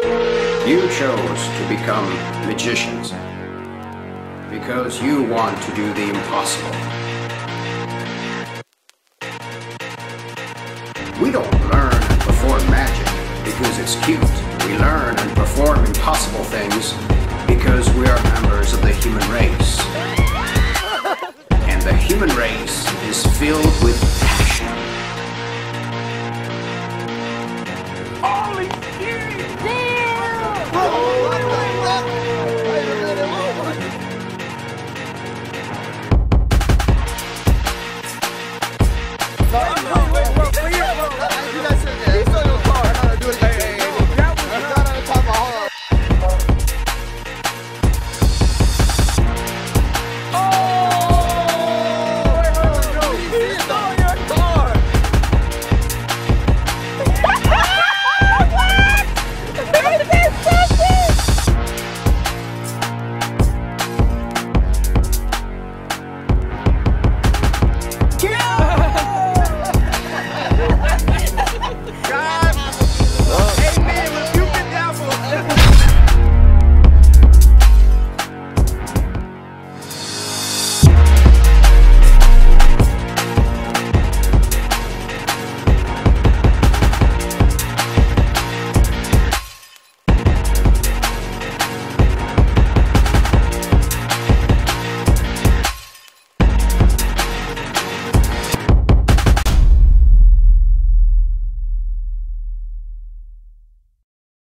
You chose to become magicians because you want to do the impossible. We don't learn and perform magic because it's cute. We learn and perform impossible things because we are members of the human race. And the human race is filled with passion.